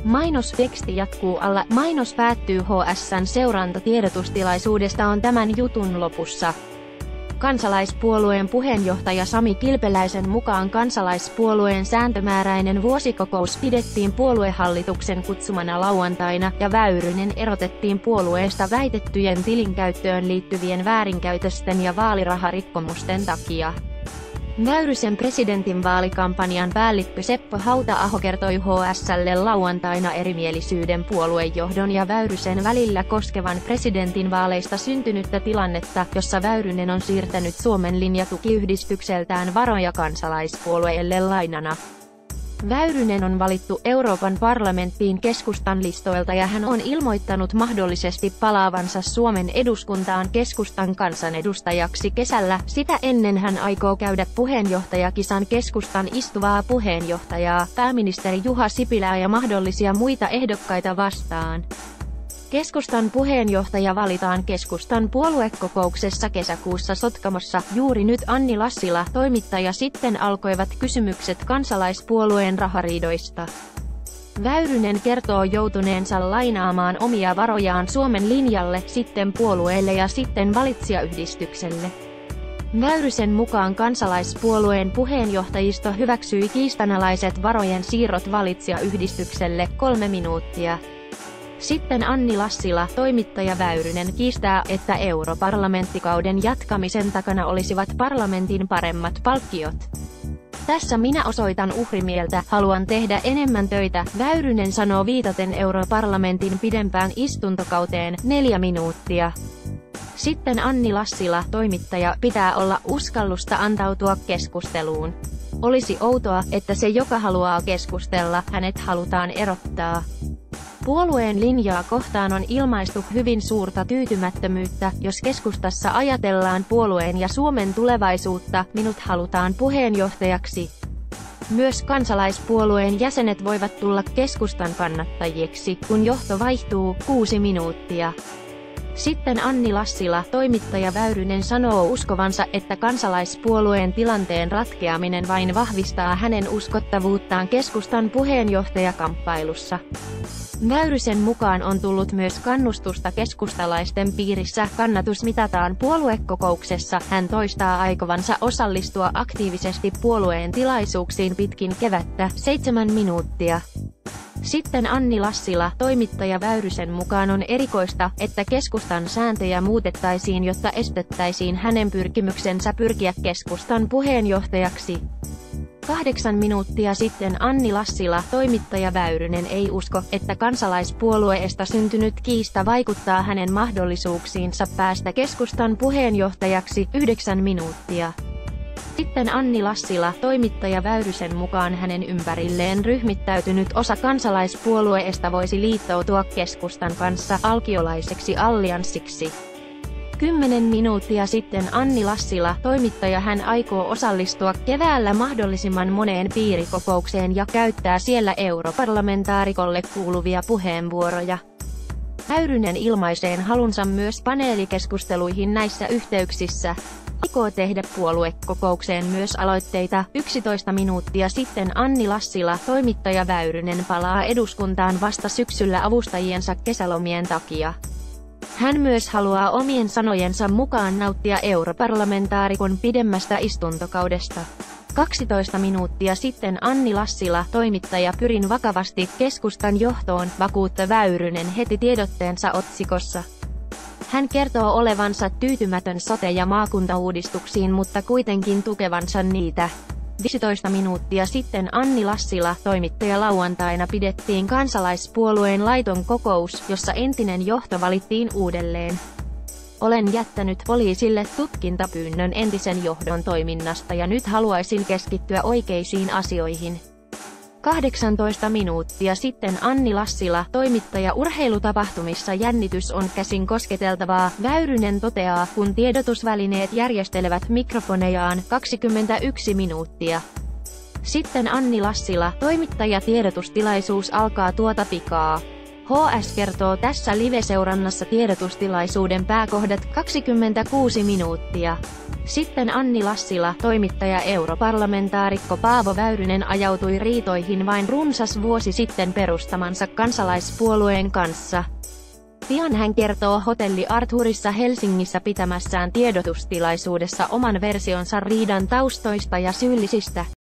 Mainosteksti jatkuu alla. Mainos päättyy. HS:n seuranta tiedotustilaisuudesta on tämän jutun lopussa. Kansalaispuolueen puheenjohtaja Sami Kilpeläisen mukaan kansalaispuolueen sääntömääräinen vuosikokous pidettiin puoluehallituksen kutsumana lauantaina, ja Väyrynen erotettiin puolueesta väitettyjen tilinkäyttöön liittyvien väärinkäytösten ja vaaliraharikkomusten takia. Väyrysen presidentinvaalikampanjan päällikkö Seppo Hauta-aho kertoi HS:lle lauantaina erimielisyyden puoluejohdon ja Väyrysen välillä koskevan presidentinvaaleista syntynyttä tilannetta, jossa Väyrynen on siirtänyt Suomen Linja-tukiyhdistykseltään varoja kansalaispuolueelle lainana. Väyrynen on valittu Euroopan parlamenttiin keskustan listoilta ja hän on ilmoittanut mahdollisesti palaavansa Suomen eduskuntaan keskustan kansanedustajaksi kesällä. Sitä ennen hän aikoo käydä puheenjohtajakisan keskustan istuvaa puheenjohtajaa, pääministeri Juha Sipilää ja mahdollisia muita ehdokkaita vastaan. Keskustan puheenjohtaja valitaan keskustan puoluekokouksessa kesäkuussa Sotkamossa. Juuri nyt Anni Lassila, toimittaja. Sitten alkoivat kysymykset kansalaispuolueen rahariidoista. Väyrynen kertoo joutuneensa lainaamaan omia varojaan Suomen Linjalle, sitten puolueelle ja sitten valitsijayhdistykselle. Väyrysen mukaan kansalaispuolueen puheenjohtajisto hyväksyi kiistanalaiset varojen siirrot valitsijayhdistykselle. 3 minuuttia. Sitten Anni Lassila, toimittaja. Väyrynen kiistää, että europarlamenttikauden jatkamisen takana olisivat parlamentin paremmat palkkiot. Tässä minä osoitan uhrimieltä, haluan tehdä enemmän töitä, Väyrynen sanoo viitaten europarlamentin pidempään istuntokauteen. 4 minuuttia. Sitten Anni Lassila, toimittaja, pitää olla uskallusta antautua keskusteluun. Olisi outoa, että se joka haluaa keskustella, hänet halutaan erottaa. Puolueen linjaa kohtaan on ilmaistu hyvin suurta tyytymättömyyttä, jos keskustassa ajatellaan puolueen ja Suomen tulevaisuutta, minut halutaan puheenjohtajaksi. Myös kansalaispuolueen jäsenet voivat tulla keskustan kannattajiksi, kun johto vaihtuu. 6 minuuttia. Sitten Anni Lassila, toimittaja. Väyrynen sanoo uskovansa, että kansalaispuolueen tilanteen ratkeaminen vain vahvistaa hänen uskottavuuttaan keskustan puheenjohtajakamppailussa. Väyrysen mukaan on tullut myös kannustusta keskustalaisten piirissä, kannatus mitataan puoluekokouksessa, hän toistaa aikovansa osallistua aktiivisesti puolueen tilaisuuksiin pitkin kevättä. 7 minuuttia. Sitten Anni Lassila, toimittaja. Väyrysen mukaan on erikoista, että keskustan sääntöjä muutettaisiin, jotta estettäisiin hänen pyrkimyksensä pyrkiä keskustan puheenjohtajaksi. 8 minuuttia. Sitten Anni Lassila, toimittaja. Väyrynen ei usko, että kansalaispuolueesta syntynyt kiista vaikuttaa hänen mahdollisuuksiinsa päästä keskustan puheenjohtajaksi. 9 minuuttia. Sitten Anni Lassila, toimittaja. Väyrysen mukaan hänen ympärilleen ryhmittäytynyt osa kansalaispuolueesta voisi liittoutua keskustan kanssa alkiolaiseksi allianssiksi. 10 minuuttia. Sitten Anni Lassila, toimittaja. Hän aikoo osallistua keväällä mahdollisimman moneen piirikokoukseen ja käyttää siellä europarlamentaarikolle kuuluvia puheenvuoroja. Väyrynen ilmaisee halunsa myös paneelikeskusteluihin näissä yhteyksissä. Aikoo tehdä puoluekokoukseen myös aloitteita. 11 minuuttia. Sitten Anni Lassila, toimittaja. Väyrynen palaa eduskuntaan vasta syksyllä avustajiensa kesälomien takia. Hän myös haluaa omien sanojensa mukaan nauttia europarlamentaarikon pidemmästä istuntokaudesta. 12 minuuttia. Sitten Anni Lassila, toimittaja. Pyrin vakavasti keskustan johtoon, vakuutta Väyrynen heti tiedotteensa otsikossa. Hän kertoo olevansa tyytymätön sote- ja maakuntauudistuksiin, mutta kuitenkin tukevansa niitä. 15 minuuttia. Sitten Anni Lassila, toimittaja. Lauantaina pidettiin kansalaispuolueen laiton kokous, jossa entinen johto valittiin uudelleen. Olen jättänyt poliisille tutkintapyynnön entisen johdon toiminnasta ja nyt haluaisin keskittyä oikeisiin asioihin. 18 minuuttia. Sitten Anni Lassila, toimittaja. Urheilutapahtumissa jännitys on käsin kosketeltavaa, Väyrynen toteaa, kun tiedotusvälineet järjestelevät mikrofonejaan. 21 minuuttia. Sitten Anni Lassila, toimittaja. Tiedotustilaisuus alkaa tuota pikaa. HS kertoo tässä live-seurannassa tiedotustilaisuuden pääkohdat. 26 minuuttia. Sitten Anni Lassila, toimittaja europarlamentaarikko Paavo Väyrynen ajautui riitoihin vain runsas vuosi sitten perustamansa kansalaispuolueen kanssa. Pian hän kertoo Hotelli Arthurissa Helsingissä pitämässään tiedotustilaisuudessa oman versionsa riidan taustoista ja syyllisistä.